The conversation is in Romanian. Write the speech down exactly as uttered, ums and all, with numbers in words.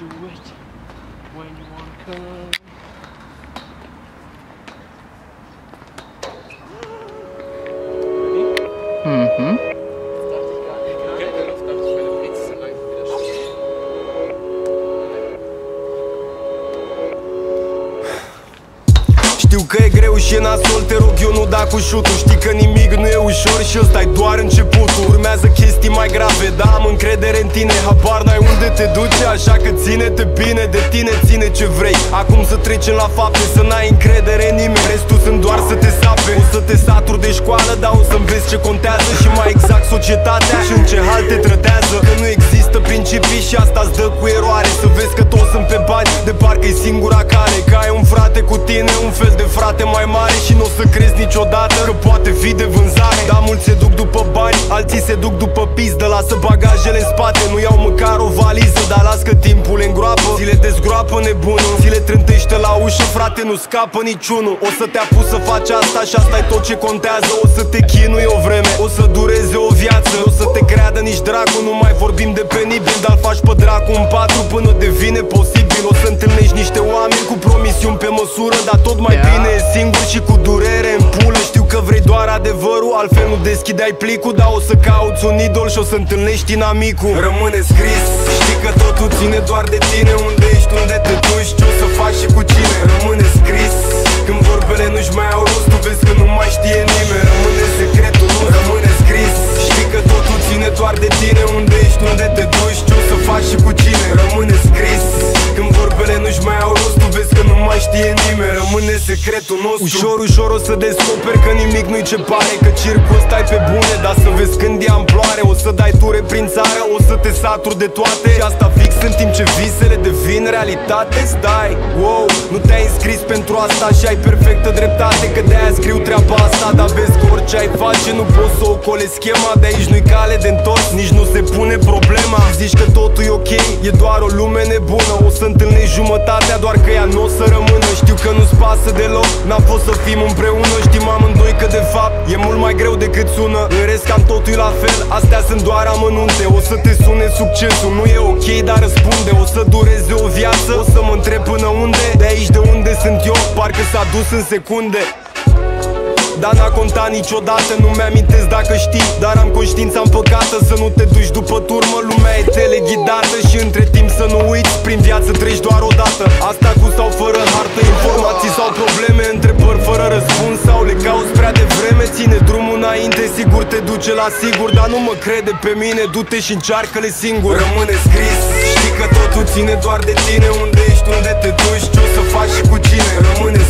do it when you wanna come. Mhm. Știu că e greu și e nasol, te rog eu nu da cu șutul. Știi că nimic nu e ușor și ăsta-i doar începutul. Urmează chestii mai grave, dar am încredere în tine. Habar n-ai unde te duce, așa că ține-te bine. De tine ține ce vrei, acum să trecem la fapte. Să n-ai încredere în nimeni, restul sunt doar să te sape. O să te saturi de școală, dar o să înveți ce contează. Și mai exact societatea și în ce hal te trătează. Că nu există principii și asta-ți dă cu eroare. Să vezi că toți sunt pe bani, de parcă-i singura cale. Că ai un frate cu tine, un fel de frate mai mare. Și nu o să crezi niciodată că poate fi de vânzare. Dar mulți se duc după bani, alții se duc după pizdă. Lasă bagajele în spate, nu iau măcar o valiză. Dar las că timpul le îngroapă, zi le dezgroapă nebunul. Zi le trântește la ușă, frate, nu scapă niciunul. O să te apuci să faci asta și asta-i tot ce contează. O să te chinui o vreme, o să dureze o viață. O să te creadă nici dracu, nu mai vorbim de penibil. Dar faci pe dracu în patru până devine posibil. O să întâlnești niște oameni cu promisiuni pe măsură, dar tot mai yeah. bine e singur și cu durere în pulă. Știu că vrei doar adevărul, altfel nu deschideai plicul. Dar o să cauți un idol și o să întâlnești inamicul. Rămâne scris, știi că totul ține doar de tine. Unde ești, unde te duci, ce o să faci și cu cine. Rămâne scris, când vorbele nu-și mai au rost, tu vezi că nu mai știe nimeni. Rămâne secretul nostru, rămâne scris. Știi că totul ține doar de tine. Unde ești, unde te duci, ce o să faci și cu cine. Rămâne scris, când vorbele nu-și mai au rost, tu vezi că nu mai știe nimeni. Rămâne secretul nostru. Ușor, ușor o să descoperi că nimic nu-i ce pare. Că circul ăsta e pe bune, dar să vezi când e amploare. O să dai ture prin țară, o să te saturi de toate. Și asta fix în timp ce visele devin realitate. Stai, wow, nu te-ai înscris pentru asta și ai perfectă dreptate. Că de-aia scriu treaba asta. Dar vezi că orice ai face nu poți să ocole schema. De aici nu-i cale de întors, nici nu se pune problema. Zici că totul e ok, e doar o lume nebună. O să întâlnești jumătatea, doar că ea nu o să rămână. Știu că nu-ți pasă deloc, n-am fost să fim împreună. Știm amândoi că de fapt e mult mai greu decât sună. În rest cam totul e la fel, astea sunt doar amănunte. O să te sune succesul, nu e ok, dar răspunde. O să dureze o viață, o să mă întreb până unde. De aici de unde sunt eu, parcă s-a dus în secunde. Dar n-a contat niciodată, nu mi-amintesc dacă știi. Dar am conștiința împăcată, să nu te duci după turmă. Lumea e teleghidată și între timp să nu uiți, prin viață treci doar o dată. Asta cu sau fără hartă, informații sau probleme, întrebări fără răspuns sau le cauți prea devreme. Ține drumul înainte, sigur te duce la sigur. Dar nu mă crede pe mine, du-te și încearcă-le singur. Rămâne scris, știi că totul ține doar de tine. Unde ești, unde te duci, ce o să faci și cu cine. Rămâne